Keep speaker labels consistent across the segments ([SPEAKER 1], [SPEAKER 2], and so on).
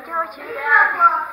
[SPEAKER 1] очень.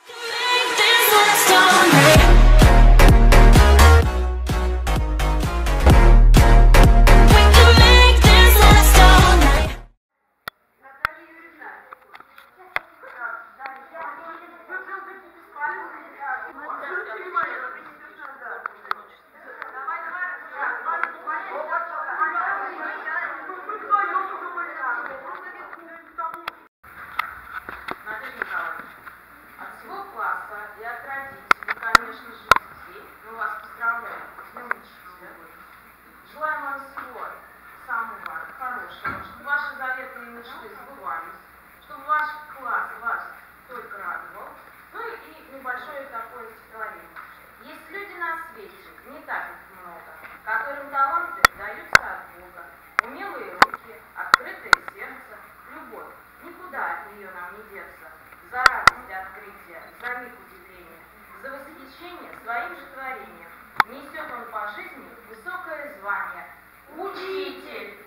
[SPEAKER 2] Которым таланты даются от Бога, умелые руки, открытое сердце, любовь. Никуда от нее нам не деться. За радость открытия, за миг удивления, за восхищение своим же творением несет он по жизни высокое звание. Учитель!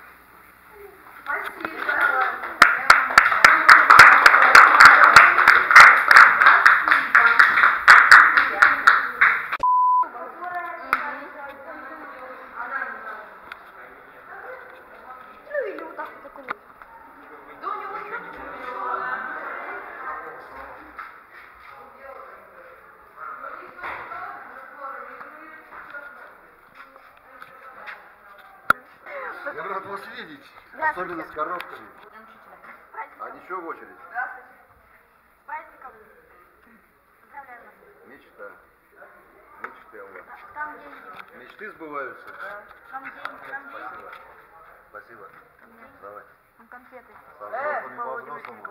[SPEAKER 2] Спасибо!
[SPEAKER 3] Я рад вас видеть, особенно с коробками. А ничего в очередь?
[SPEAKER 1] Здравствуйте. С праздником. Поздравляю вас.
[SPEAKER 3] Мечта. Мечты у вас.
[SPEAKER 1] Там деньги.
[SPEAKER 3] Мечты сбываются?
[SPEAKER 1] Да. Там деньги, там деньги.
[SPEAKER 3] Спасибо. Спасибо. Давай.
[SPEAKER 1] Там конфеты.
[SPEAKER 3] Со взрослыми по-взрослому.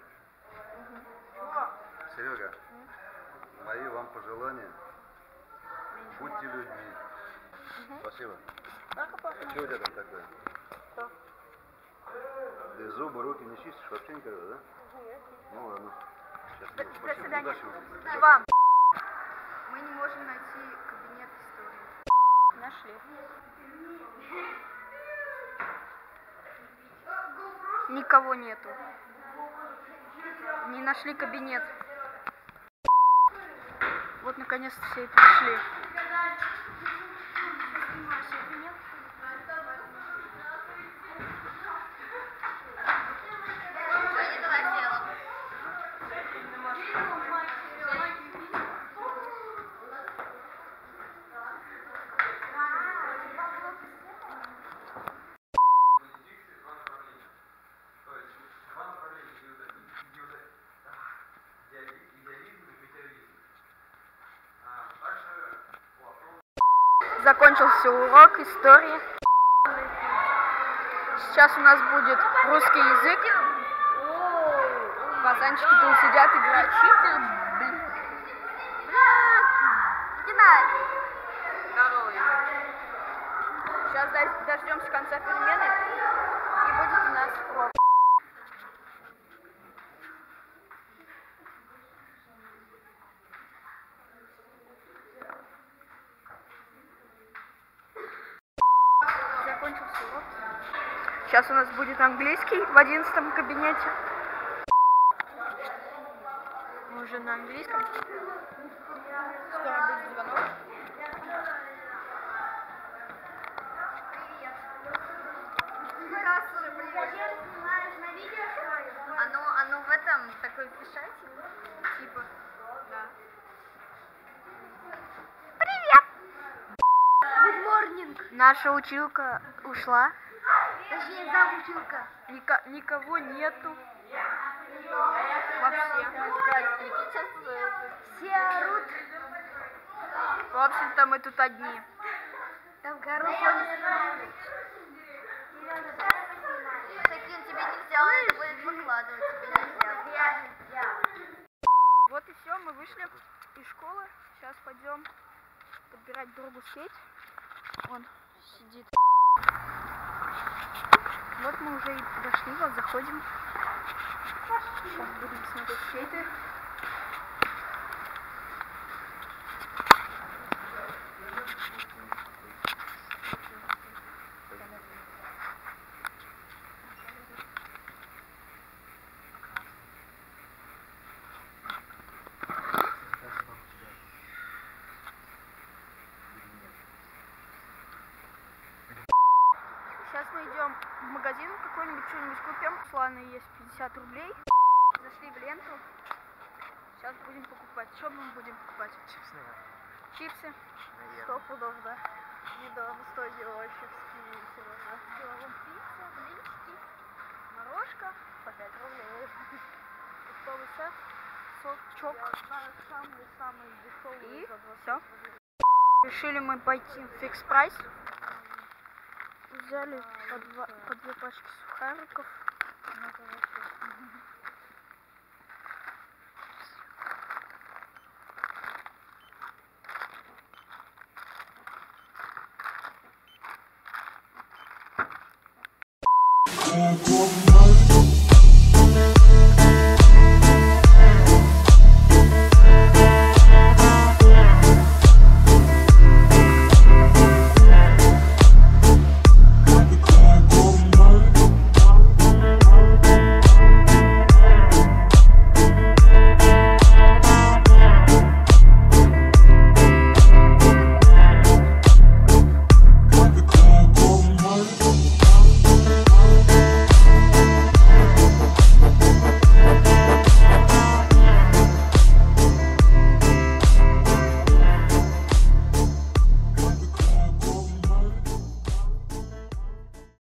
[SPEAKER 3] Серега, мои вам пожелания. Будьте людьми. Спасибо. Что у тебя там такое?
[SPEAKER 1] Что?
[SPEAKER 3] Ты зубы, руки не чистишь вообще никогда, да? Ну ладно. Счастливо.
[SPEAKER 1] До
[SPEAKER 3] Спасибо.
[SPEAKER 1] свидания.
[SPEAKER 3] Удачи.
[SPEAKER 1] И вам. Мы не можем найти кабинет истории. Нашли. Никого нету. Не нашли кабинет. Вот наконец-то все и пришли. Закончился урок истории. Сейчас у нас будет русский язык. Пацанчики тут сидят, играют. Здоровый. Сейчас дождемся конца перемены и будет у нас урок. Закончился урок. Сейчас у нас будет английский в 11 кабинете. Мы уже на английском. Скоро будет звонок. Оно в этом такой писатель. Типа. Да. Привет! Good morning. Наша училка ушла. Точнее, зам училка. Никого нету. Вообще. Все орут. В общем-то, мы тут одни. Там корова. Таким тебе нельзя, это будет выкладывать, тебе нельзя. Вот и все, мы вышли из школы. Сейчас пойдем подбирать другу скейт. Он сидит. Вот мы уже и подошли, вот заходим. Сейчас будем смотреть скейты. магазин какой-нибудь, что-нибудь купим. У Сланы есть 50 рублей. Зашли в ленту. Сейчас будем покупать. Что мы будем покупать?
[SPEAKER 4] Чипсы, наверное.
[SPEAKER 1] Чипсы?
[SPEAKER 4] Наверное.
[SPEAKER 1] 100 пудов, да. Недавно 100 вообще в пицца, блинчики, морожка по 5 рублей. Фруктовый сет, сок, чок. Самый дешевый. И все. Решили мы пойти в фикс прайс. Взяли по 2 пачки сухариков.
[SPEAKER 5] Come